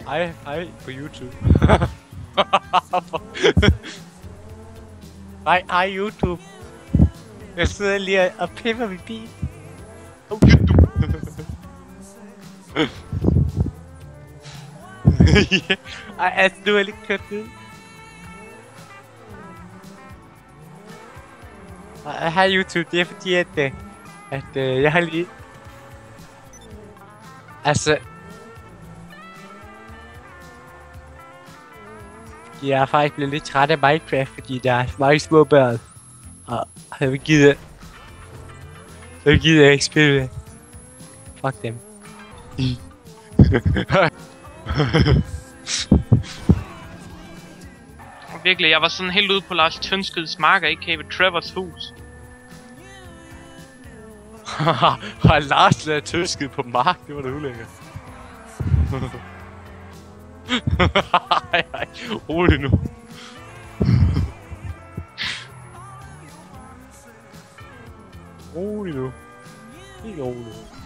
Hej på YouTube. Hej YouTube. Jeg sidder lige og pipper min bil. Ej, altså du har lige kørt ud. Hej YouTube, det er fordi at jeg har lige... Altså... Jeg er faktisk blevet lidt træt af Minecraft, fordi der er mange små børn. Og jeg vil gider ikke spille med. Fuck dem. Virkelig, jeg var sådan helt ude på Lars Tønskeds marker, ikke ved Trevors hus. Har Lars lavet Tønsked på mark? Det var da ulækkert. Ej, rolig nu. Rolig nu. Helt rolig nu.